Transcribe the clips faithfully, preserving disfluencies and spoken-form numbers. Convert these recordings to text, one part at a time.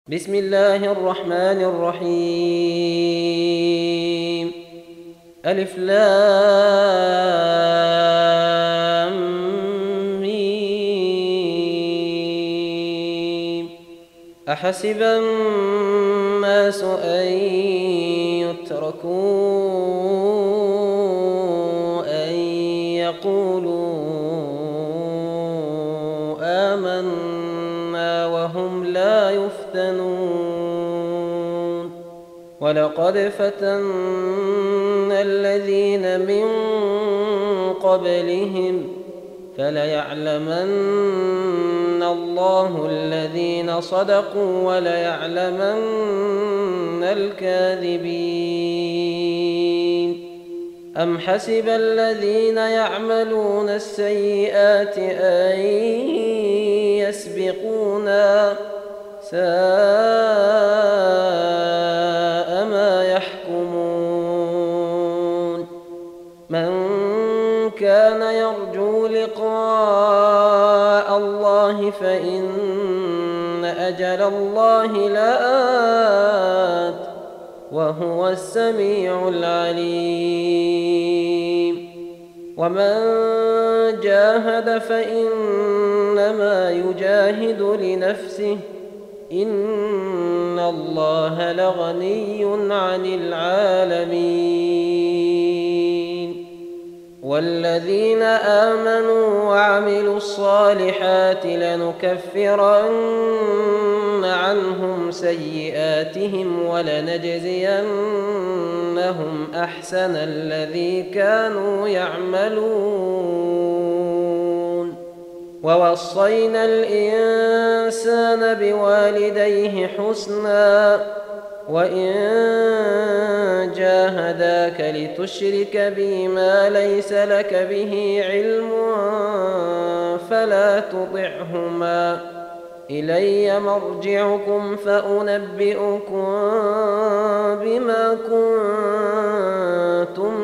بسم الله الرحمن الرحيم. ألف لام ميم. أحسب الناس أن يتركوا أن يقولوا آمنا وهم لا يفتنون. ولقد فتنا الذين من قبلهم فليعلمن الله الذين صدقوا وليعلمن الكاذبين. أم حسب الذين يعملون السيئات أن يسبقونا ساء ما يحكمون. من كان يرجو لقاء الله فإن أجل الله لآت وهو السميع العليم. ومن جاهد فإنما يجاهد لنفسه إن الله لغني عن العالمين. والذين آمنوا وعملوا الصالحات لنكفرن عنهم سيئاتهم ولنجزينهم أحسن الذي كانوا يعملون. ووصينا الإنسان بوالديه حسنا وإن جاهداك لتشرك بي ما ليس لك به علم فلا تطعهما إلي مرجعكم فأنبئكم بما كنتم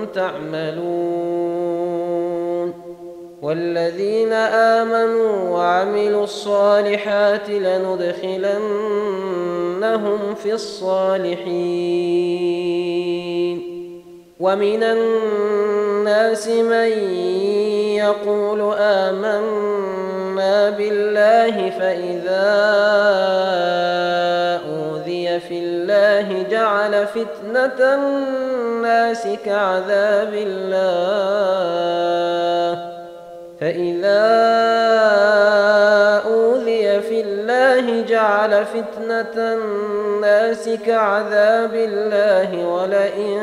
تعملون. والذين آمنوا وعملوا الصالحات لندخلنهم في الصالحين. ومن الناس من يقول آمنا بالله فإذا أوذي في الله جعل فتنة الناس كعذاب الله فإذا أوذي في الله جعل فتنة الناس كعذاب الله ولئن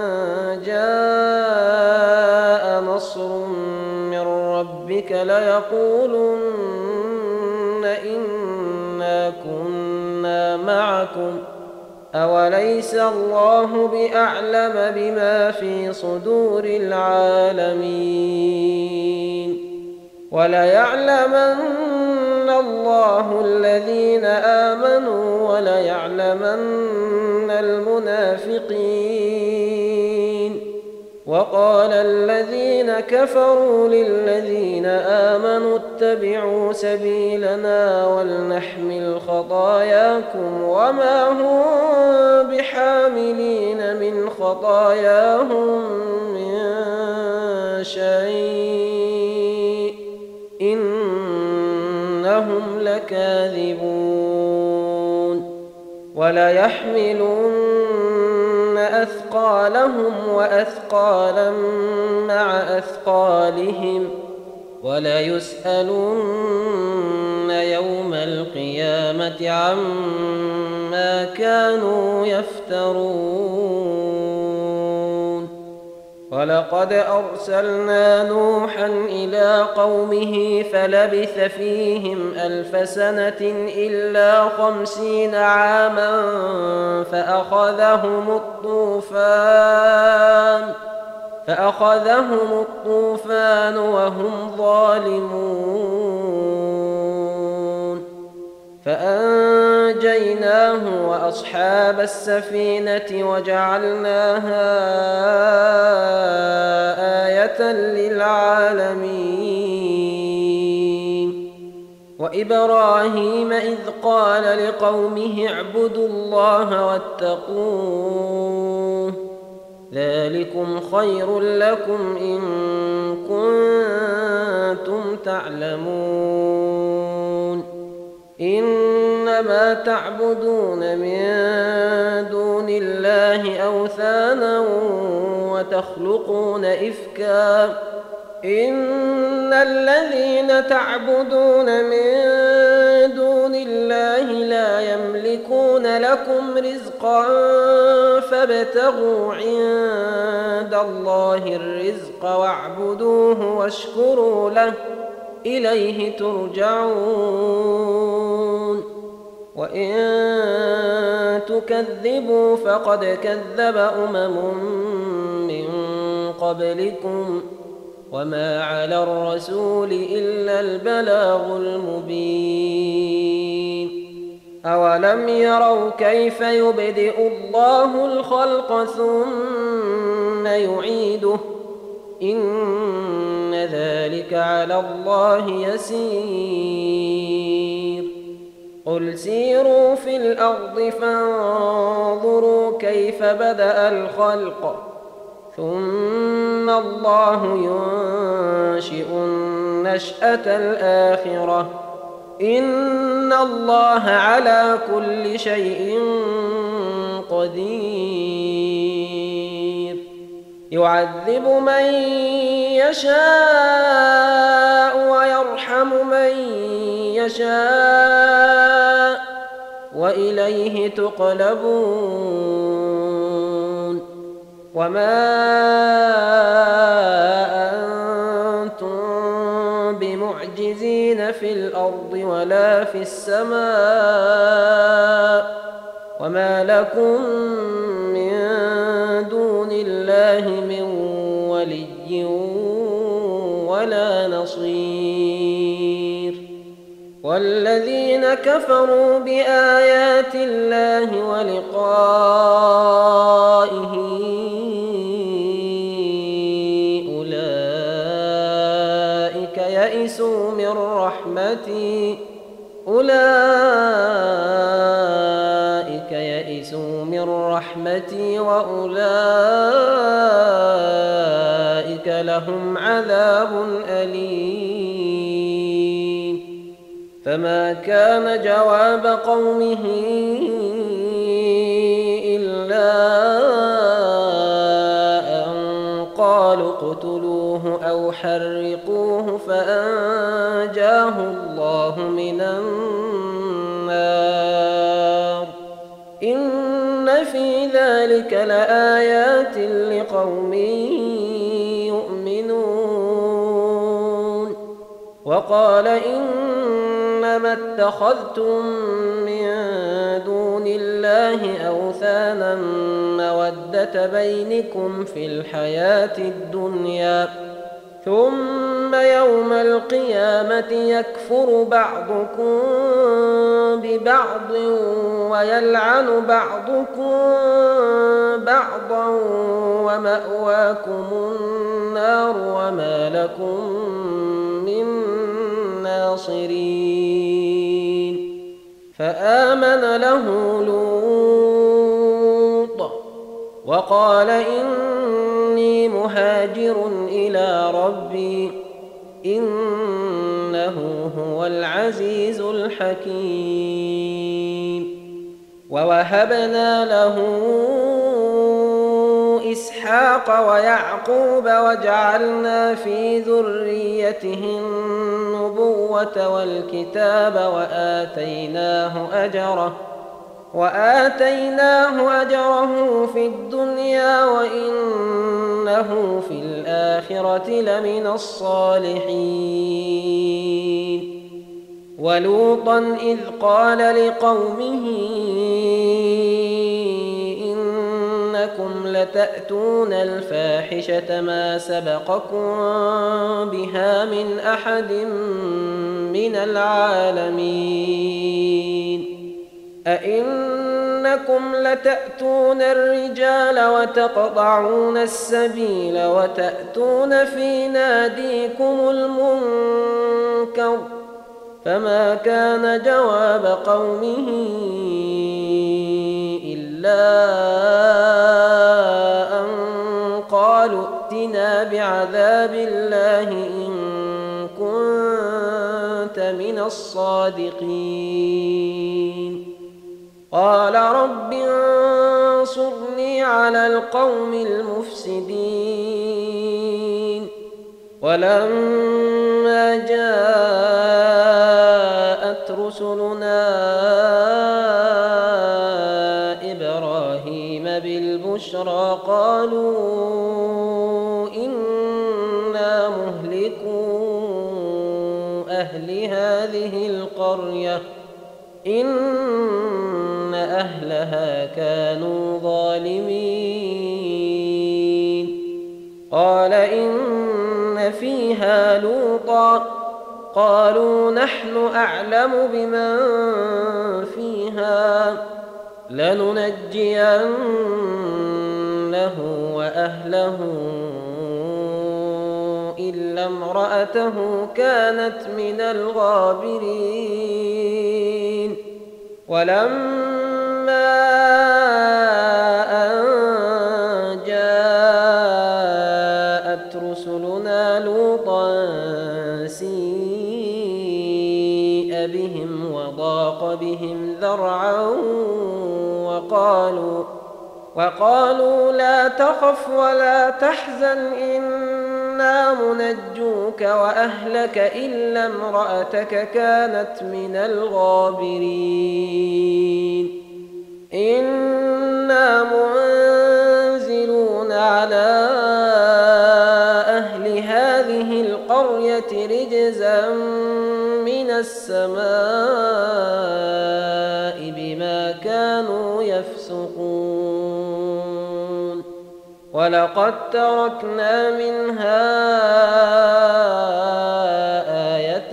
جاء نصر من ربك ليقولن إنا كنا معكم أوليس الله بأعلم بما في صدور العالمين. وليعلمن الله الذين آمنوا وليعلمن المنافقين. وقال الذين كفروا للذين آمنوا اتبعوا سبيلنا ولنحمل خطاياكم وما هم بحاملين من خطاياهم من شيء إنهم لكاذبون. وليحملن أثقالهم وأثقالا مع أثقالهم وليسألن يوم القيامة عما كانوا يفترون. ولقد أرسلنا نوحا إلى قومه فلبث فيهم ألف سنة إلا خمسين عاما فأخذهم الطوفان فأخذهم الطوفان وهم ظالمون. فأنجيناه وأصحاب السفينة وجعلناها آية للعالمين. وإبراهيم إذ قال لقومه اعبدوا الله واتقوه ذلكم خير لكم إن كنتم تعلمون إنما تعبدون من دون الله أوثانا وتخلقون إفكا إن الذين تعبدون من دون الله لا يملكون لكم رزقا فابتغوا عند الله الرزق واعبدوه واشكروا له إليه ترجعون وإن تكذبوا فقد كذب أمم من قبلكم وما على الرسول إلا البلاغ المبين أولم يروا كيف يبدئ الله الخلق ثم يعيده إن ذلك على الله يسير قل سيروا في الأرض فانظروا كيف بدأ الخلق ثم الله ينشئ النشأة الآخرة إن الله على كل شيء قدير يعذب من يشاء ويرحم من يشاء وإليه تقلبون وما أنتم بمعجزين في الأرض ولا في السماء وما لكم من دون الله من ولي ولا نصير والذين كفروا بآيات الله ولقائه يئسوا من رحمتي أولئك يئسوا من رحمتي وأولئك لهم عذاب أليم فما كان جواب قومه إلا قالوا اقتلوه أو حرقوه فأنجاه الله من النار إن في ذلك لآيات لقوم يؤمنون وقال إنما اتخذتم من دون الله أوثانا مودة بينكم في الحياة الدنيا ثم يوم القيامة يكفر بعضكم ببعض ويلعن بعضكم بعضا ومأواكم النار وما لكم من ناصرين فآمن له لوط وقال إني مهاجر إلى ربي إنه هو العزيز الحكيم ووهبنا له إسحاق ويعقوب وجعلنا في ذريته النبوة والكتاب وآتيناه أجره وآتيناه أجره في الدنيا وإنه في الآخرة لمن الصالحين ولوطا إذ قال لقومه إنكم لتأتون الفاحشة ما سبقكم بها من أحد من العالمين أئنكم لتأتون الرجال وتقطعون السبيل وتأتون في ناديكم المنكر فما كان جواب قومه إلا أن قالوا ائتنا بعذاب الله إن كنت من الصادقين. قال رب انصرني على القوم المفسدين. ولما جاءت رسلنا إبراهيم بالبشرى قالوا إنا مهلكو أهل هذه القرية إن أهلها كانوا ظالمين. قال إن فيها لوطا قالوا نحن أعلم بمن فيها لننجينه وأهله إلا امرأته كانت من الغابرين. ولما أن جاءت رسلنا لوطا سيء بهم وضاق بهم ذرعا وقالوا وقالوا لا تخف ولا تحزن إنا منجوك وأهلك إلا امرأتك كانت من الغابرين. إنا منزلون على أهل هذه القرية رجزا من السماء بما كانوا يفسقون. ولقد تركنا منها آية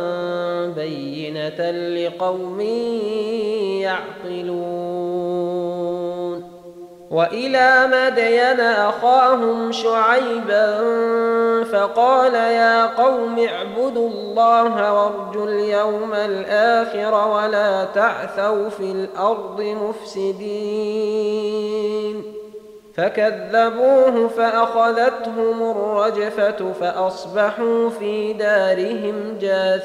بينة لقوم يعقلون. وإلى مدين أخاهم شعيبا فقال يا قوم اعبدوا الله وارجوا اليوم الآخر ولا تعثوا في الأرض مفسدين. فكذبوه فأخذتهم الرجفة فأصبحوا في دارهم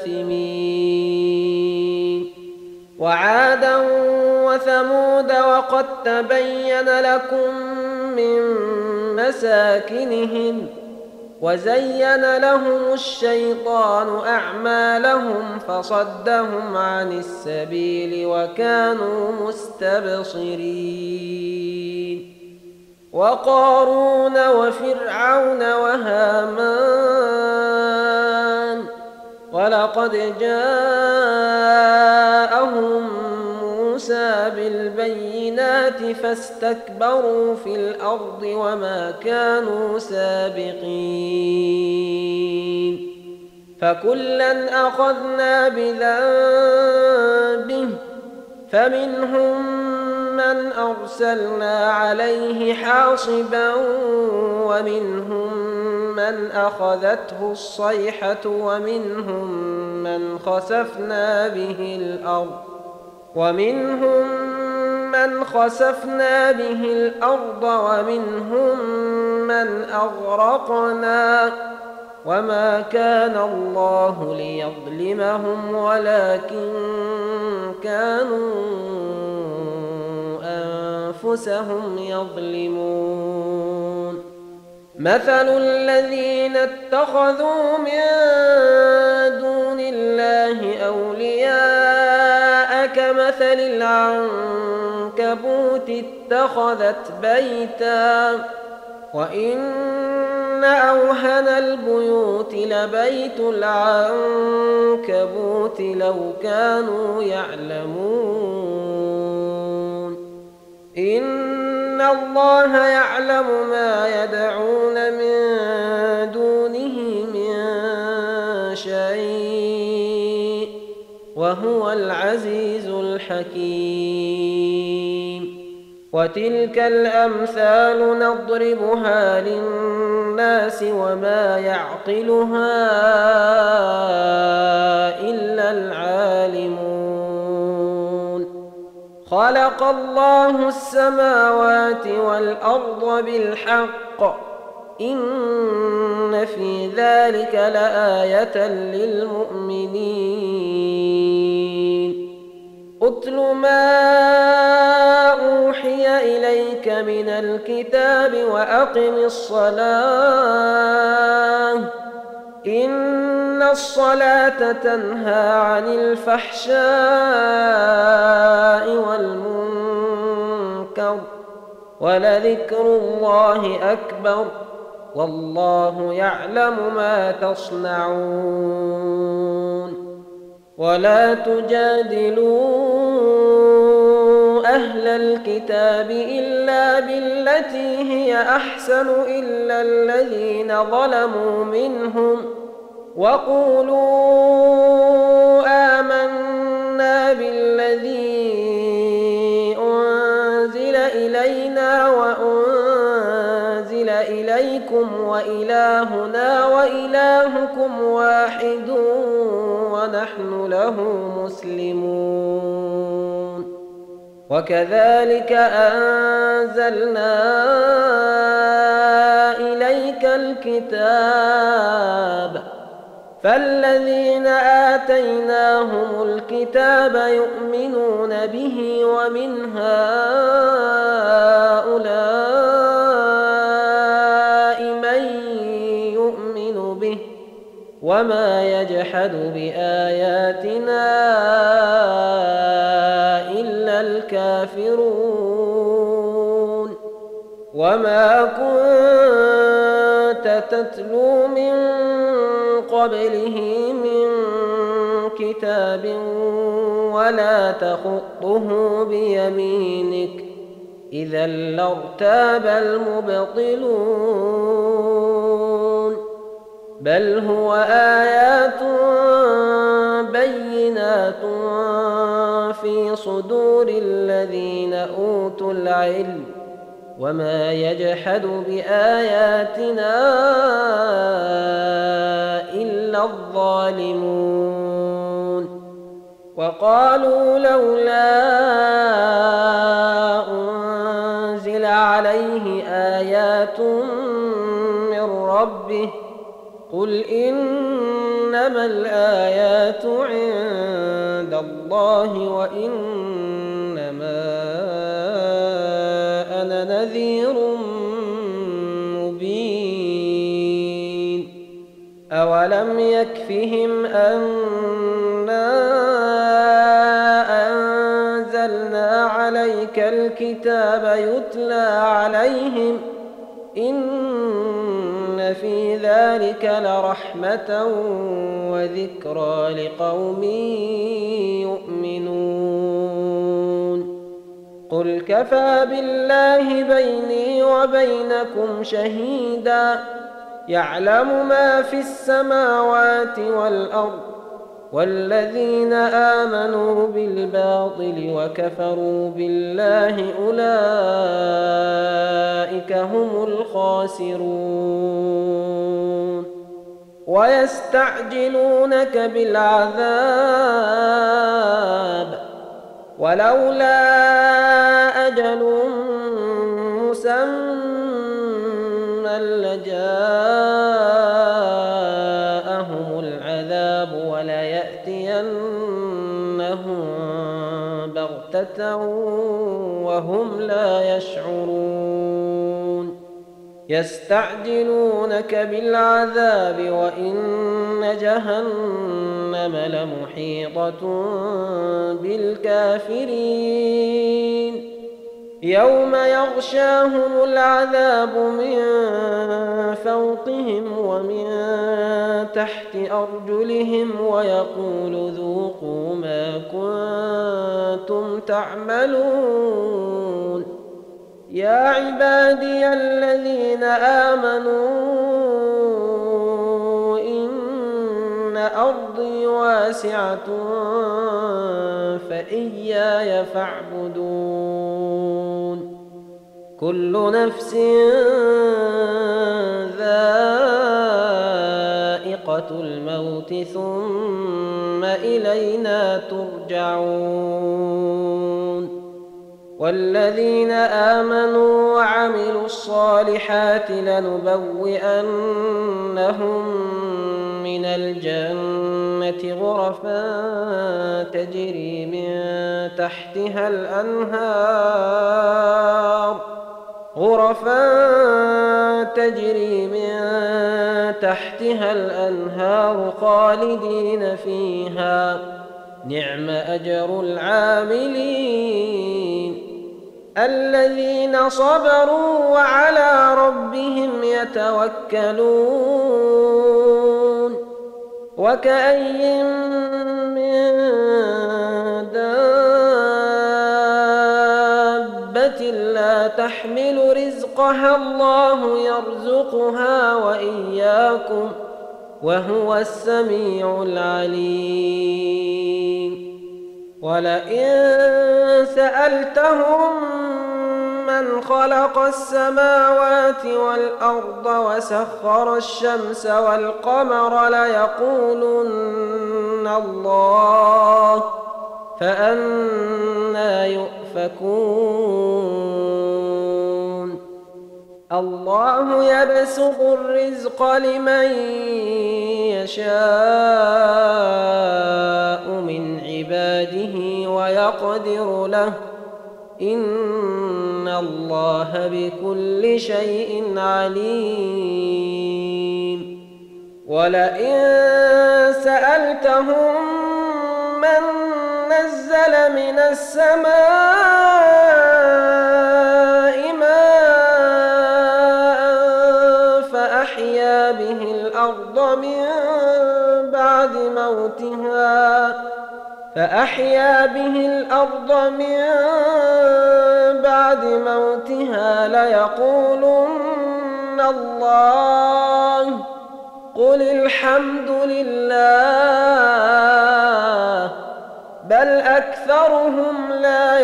جاثمين. وعادا وثمود وقد تبين لكم من مساكنهم وزين لهم الشيطان أعمالهم فصدهم عن السبيل وكانوا مستبصرين. وقارون وفرعون وهامان ولقد جاءهم موسى بالبينات فاستكبروا في الأرض وما كانوا سابقين. فكلا أخذنا بذنبه فمنهم من أرسلنا عليه حاصبا ومنهم من أخذته الصيحة ومنهم من خسفنا به الأرض ومنهم من خسفنا به الأرض ومنهم من أغرقنا وما كان الله ليظلمهم ولكن كانوا أنفسهم يظلمون. مثل الذين اتخذوا من دون الله أولياء كمثل العنكبوت اتخذت بيتا وإن أوهن البيوت لبيت العنكبوت لو كانوا يعلمون. إن الله يعلم ما يدعون من دونه من شيء وهو العزيز الحكيم. وتلك الأمثال نضربها للناس وما يعقلها إلا العالمون. خلق الله السماوات والأرض بالحق إن في ذلك لآية للمؤمنين. أتل ما أوحي إليك من الكتاب وأقم الصلاة إن الصلاة تنهى عن الفحشاء والمنكر ولذكر الله أكبر والله يعلم ما تصنعون. ولا تجادلوا أهل الكتاب إلا بالتي هي أحسن إلا الذين ظلموا منهم وقولوا آمنا بالذي أنزل إلينا وأنزل إليكم وإلهنا وإلهكم واحد ونحن له مسلمون. وكذلك أنزلنا إليك الكتاب فالذين آتيناهم الكتاب يؤمنون به ومن هؤلاء من يؤمن به وما يجحد بآياتنا إلا الكافرون. وما كنت تتلو من قبله من كتاب ولا تخطه بيمينك إذا لارتاب المبطلون. بل هو آيات بينات في صدور الذين أوتوا العلم وما يجحد بآياتنا إلا الظالمون. وقالوا لولا أنزل عليه آيات من ربه قل إنما الآيات عند الله وإنما أنا نذير مبين. أولم يكفهم أنا أنزلنا عليك الكتاب يتلى عليهم إن في ذلك لرحمة وذكرى لقوم يؤمنون. قل كفى بالله بيني وبينكم شهيدا يعلم ما في السماوات والأرض والذين آمنوا بالباطل وكفروا بالله أولئك هم الخاسرون. ويستعجلونك بالعذاب ولولا أجل مسمى لجاءهم العذاب وليأتينهم بغتة وهم لا يشعرون. يستعجلونك بالعذاب وإن جهنم لمحيطة بالكافرين. يوم يغشاهم العذاب من فوقهم ومن تحت أرجلهم ويقول ذوقوا ما كنتم تعملون. يا عبادي الذين آمنوا إن أرضي واسعة فإياي فاعبدون. كل نفس ذائقة الموت ثم إلينا ترجعون والذين آمنوا وعملوا الصالحات لنبوئنهم من الجنة غرفا تجري من تحتها الأنهار غرفا تجري من تحتها الأنهار خالدين فيها نعم أجر العاملين الذين صبروا وعلى ربهم يتوكلون وكأي من دابة لا تحمل رزقها الله يرزقها وإياكم وهو السميع العليم ولئن سألتهم من خلق السماوات والأرض وسخر الشمس والقمر ليقولن الله فأنى يؤفكون الله يبسط الرزق لمن يشاء من عباده ويقدر له إن الله بكل شيء عليم ولئن سألتهم من نزل من السماء ماء فأحيا به الأرض من بعد موتها فأحيا به الأرض من بعد موتها ليقولن الله قل الحمد لله بل أكثرهم لا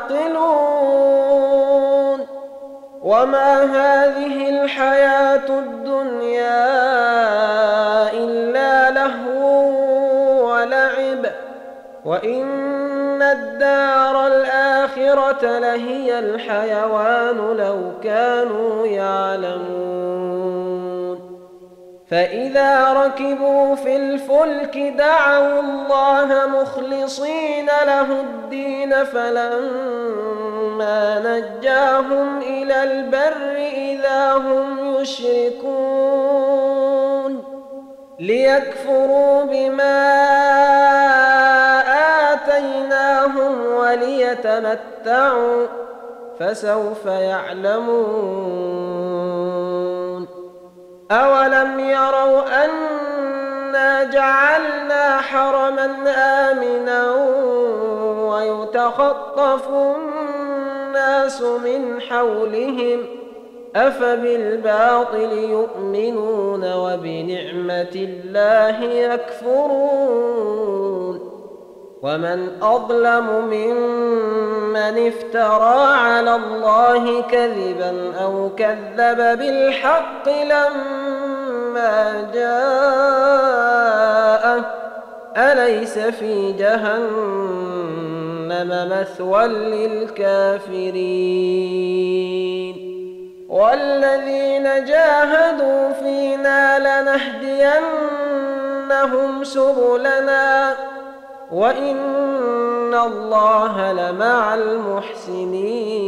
يعقلون وما هذه الحياة الدنيا إلا لهو ولعب وإن الدار الآخرة لهي الحيوان لو كانوا يعلمون فإذا ركبوا في الفلك دعوا الله مخلصين له الدين فلما نجاهم إلى البر إذا هم يشركون ليكفروا بما آتيناهم وليتمتعوا فسوف يعلمون أولم يروا أنا جعلنا حرما آمنا ويتخطف الناس من حولهم أفبالباطل يؤمنون وبنعمة الله يكفرون ومن أظلم ممن افترى على الله كذبا أو كذب بالحق لما جاءه أليس في جهنم مثوى للكافرين والذين جاهدوا فينا لنهدينهم سبلنا وإن الله لمع المحسنين